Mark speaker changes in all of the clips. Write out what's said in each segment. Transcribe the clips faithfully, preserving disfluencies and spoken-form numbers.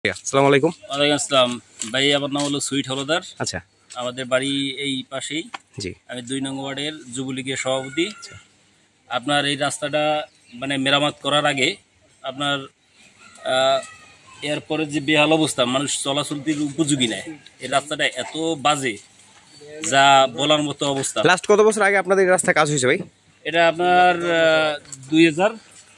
Speaker 1: আসসালামু আলাইকুম।
Speaker 2: ওয়ালাইকুম আসসালাম ভাই, আমার নাম হলো সুইট হলদার।
Speaker 1: আচ্ছা,
Speaker 2: আমাদের বাড়ি এই পাশেই।
Speaker 1: জি,
Speaker 2: আমি দুই নং ওয়ার্ডের যুবলীগের সভাপতি। আপনার এই রাস্তাটা মানে মেরামত করার আগে আপনার এরপরে যে বেহাল অবস্থা, মানুষ চলাচলতির উপযোগী নেয়। এই রাস্তাটা এত বাজে যা বলার মতো অবস্থা।
Speaker 1: লাস্ট কত বছর আগে আপনাদের এই রাস্তা কাজ হয়েছে ভাই?
Speaker 2: এটা আপনার দুই হাজার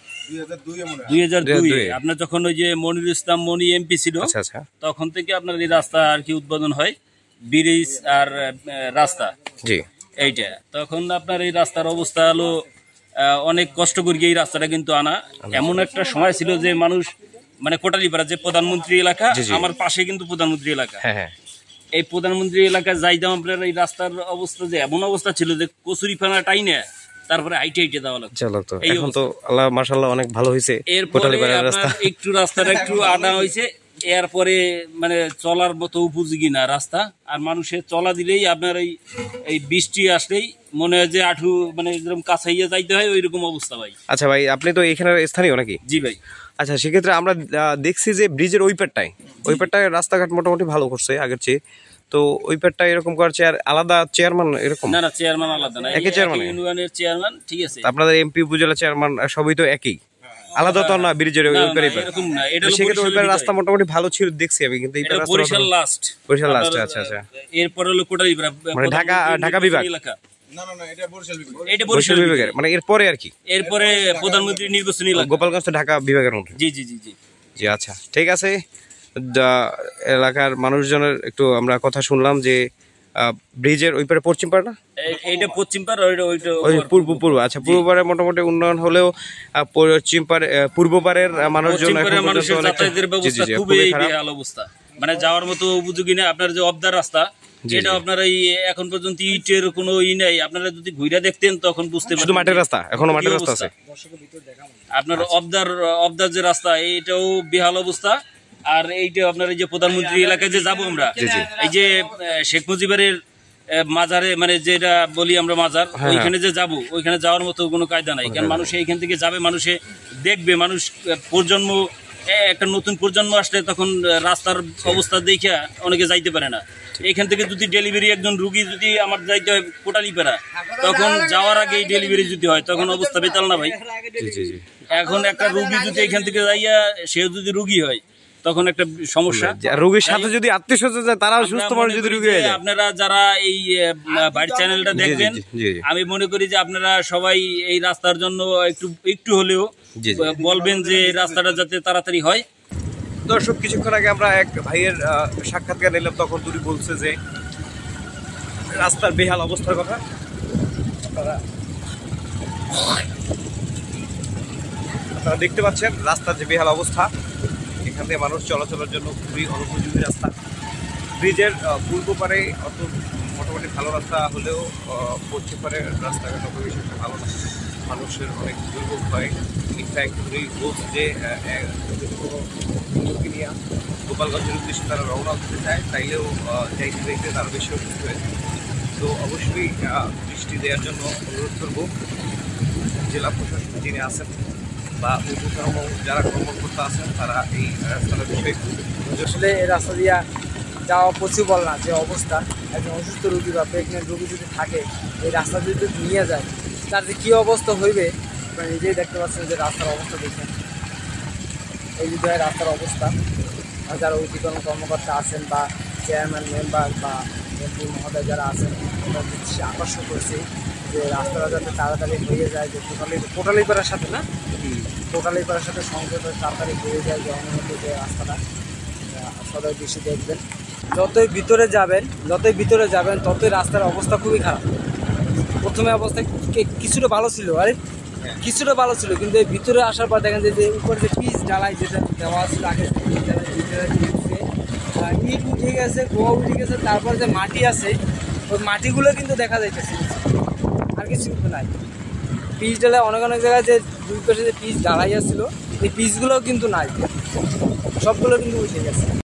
Speaker 2: দুই হাজার দুই আপনার যখন ওই যে মনিরুল ইসলাম মনি এমপি ছিল,
Speaker 1: আচ্ছা আচ্ছা,
Speaker 2: তখন থেকে আপনার এই রাস্তা আর কি উদ্বোধন হয়, ব্রিজ আর রাস্তা। জি, এইটা তখন আপনার এই রাস্তার অবস্থা হলো অনেক কষ্ট করিয়ে এই রাস্তাটা কিন্তু আনা। এমন একটা সময় ছিল যে মানুষ মানে কোটালীপাড়া যে প্রধানমন্ত্রী এলাকা, আমার পাশে কিন্তু প্রধানমন্ত্রী এলাকা, এই প্রধানমন্ত্রী এলাকায় যাইতাম আপনার এই রাস্তার অবস্থা যে এমন অবস্থা ছিল যে কচুরি ফানা টাইনে তারপরে হাইটে হাইটে দেওয়া লাগতো।
Speaker 1: এখন তো আল্লাহ মাশাআল্লাহ অনেক ভালো হয়েছে।
Speaker 2: এরপরে একটু রাস্তাটা একটু আনা হয়েছে, এরপরে মানে চলার মতো উপযোগী না রাস্তা। আর মানুষের চলা দিলেই আপনার এই এই বৃষ্টি আসলেই মনে হয় যে আঠু মানে এরকম কাছাইয়া যাইতে হয়, ওইরকম অবস্থা ভাই।
Speaker 1: আচ্ছা ভাই, আপনি তো এখানের স্থানীয় নাকি?
Speaker 2: জি ভাই।
Speaker 1: আচ্ছা, সেক্ষেত্রে আমরা দেখছি যে ব্রিজের ওই পারটায় ওই পারটায় রাস্তাঘাট মোটামুটি ভালো করছে আগের চেয়ে। তো ওই পারটা এরকম করছে, আর আলাদা চেয়ারম্যান এরকম?
Speaker 2: না না, চেয়ারম্যান আলাদা না,
Speaker 1: একই চেয়ারম্যান,
Speaker 2: ইউনিয়নের চেয়ারম্যান। ঠিক আছে,
Speaker 1: আপনাদের এমপি উপজেলা চেয়ারম্যান সবই তো একই, আলাদা তো না ব্রিজের ওই পারে?
Speaker 2: এরকম না, এটা
Speaker 1: সেক্ষেত্রে ওই পারের রাস্তা মোটামুটি ভালো ছিল দেখছি আমি, কিন্তু এই রাস্তা
Speaker 2: বরিশাল লাস্ট
Speaker 1: বরিশাল লাস্ট। আচ্ছা আচ্ছা,
Speaker 2: এরপর হলো কোটালীপাড়া
Speaker 1: মানে ঢাকা ঢাকা বিভাগ।
Speaker 2: না না না, এটা বরিশাল বিভাগ। এটা বরিশাল বিভাগের
Speaker 1: মানে এরপরে আর কি,
Speaker 2: এরপরে প্রধানমন্ত্রী নির্বাচনী এলাকা,
Speaker 1: গোপালগঞ্জ তো ঢাকা বিভাগের মধ্যে।
Speaker 2: জি জি জি জি
Speaker 1: জি। আচ্ছা, ঠিক আছে। এলাকার মানুষজনের একটু আমরা কথা শুনলাম যে ব্রিজের ওই পারে পশ্চিম পাড় না,
Speaker 2: এইটা পশ্চিম পাড়,
Speaker 1: ওই পূর্ব পূর্ব আচ্ছা পূর্ব পাড়ে মোটামুটি উন্নয়ন হলেও পশ্চিম পাড়ে পূর্ব পাড়ের মানুষজন
Speaker 2: মানুষের যাতায়াতের ব্যবস্থা খুবই বেহাল অবস্থা, মানে যাওয়ার মতো উপযোগী না। আপনার যে অবদার রাস্তা, এটা আপনার এই এখন পর্যন্ত ইটের কোনো ই নাই। আপনারা যদি ঘুরে দেখতেন তখন বুঝতে পারতেন,
Speaker 1: শুধু মাটির রাস্তা, এখনো মাটির রাস্তা আছে।
Speaker 2: আপনার অবদার অবদার যে রাস্তা, এইটাও বেহাল অবস্থা। আর এইটা আপনার এই যে প্রধানমন্ত্রী এলাকায় যে যাবো আমরা, এই যে শেখ মুজিবের মাজারে মানে যেটা বলি আমরা মাজার, ওইখানে যে যাবো, ওইখানে যাওয়ার মতো কোনো কায়দা নাই। কারণ মানুষ এইখান থেকে যাবে, মানুষে দেখবে, মানুষ প্রজন্ম একটা নতুন প্রজন্ম আসলে তখন রাস্তার অবস্থা দেখে অনেকে যাইতে পারে না। এখান থেকে যদি ডেলিভারি একজন রুগী যদি আমার যাইতে হয় কোটালীপাড়া, তখন যাওয়ার আগে ডেলিভারি যদি হয় তখন অবস্থা বেতাল না ভাই। এখন একটা রুগী যদি এখান থেকে যাইয়া সেও যদি রুগী হয় তখন একটা সমস্যা।
Speaker 1: রোগীর সাথে যদি আত্মীয় স্বজন যায়, তারাও সুস্থ মানুষ যদি রোগী হয়ে যায়।
Speaker 2: আপনারা যারা এই বাড়ির চ্যানেলটা দেখবেন, আমি মনে করি যে আপনারা সবাই এই রাস্তার জন্য একটু একটু হলেও বলবেন যে রাস্তাটা যাতে তাড়াতাড়ি হয়।
Speaker 1: দর্শক, কিছুক্ষণ আগে আমরা এক ভাইয়ের সাক্ষাৎকার নিলাম, তখন তিনি বলছে যে রাস্তার বেহাল অবস্থার কথা। আপনারা আপনারা দেখতে পাচ্ছেন রাস্তার যে বেহাল অবস্থা, এখান থেকে মানুষ চলাচলের জন্য খুবই অনুপযোগী রাস্তা। ব্রিজের পূর্ব পারে অত মোটামুটি ভালো রাস্তা হলেও পশ্চিম পারে রাস্তাঘাট অত বেশি একটা ভালো না, মানুষের অনেক দুর্ভোগ হয়। ইনফ্যাক্ট উনি বলছে যে কোনো নিয়ে গোপালগঞ্জের উদ্দেশ্যে তারা রওনা হতে চায়, তাইলেও যাইতে যাইতে তারা বেশি অসুস্থ হয়েছে। তো অবশ্যই দৃষ্টি দেওয়ার জন্য অনুরোধ করব জেলা প্রশাসন যিনি আছেন বা উপকর্ম যারা কর্মকর্তা আছেন, তারা এই রাস্তাটার বিষয়ে
Speaker 3: আসলে এই রাস্তা দিয়ে যাওয়া পসিবল না। যে অবস্থা, একজন অসুস্থ রোগী বা প্রেগনেন্ট রোগী যদি থাকে, এই রাস্তা যদি নিয়ে যায়, তার যে কী অবস্থা হইবে আপনারা নিজেই দেখতে পাচ্ছেন। যে রাস্তার অবস্থা দেখেন, এই যদি হয় রাস্তার অবস্থা, যারা ঊর্ধ্বতন কর্মকর্তা আছেন বা চেয়ারম্যান মেম্বার বা এমপি মহোদয় যারা আছেন, ওনার দৃষ্টি আকর্ষণ করছে যে রাস্তাটা যাতে তাড়াতাড়ি হয়ে যায়। যে টোটালি কোটালীপাড়ার সাথে না, কোটালীপাড়ার সাথে সংযোগ তাড়াতাড়ি হয়ে যায়, যে অনুমত যে রাস্তাটা সবাই বেশি দেখবেন। যতই ভিতরে যাবেন যতই ভিতরে যাবেন ততই রাস্তার অবস্থা খুবই খারাপ। প্রথমে অবস্থা কিছুটা ভালো ছিল, আরে কিছুটা ভালো ছিল, কিন্তু এই ভিতরে আসার পর দেখেন যে উপরে যে পিচ ঢালাই যেটা দেওয়া ছিল আগে, ইট উঠে গেছে, গোয়া উঠে গেছে, তারপর যে মাটি আছে ওই মাটিগুলো কিন্তু দেখা যাইতেছে, আর কিছু কিন্তু নাই। পিচ ঢালাই অনেক অনেক জায়গায় যে দুই পাশে যে পিচ ঢালাই আসছিল, এই পিচগুলোও কিন্তু নাই, সবগুলো কিন্তু উঠে গেছে।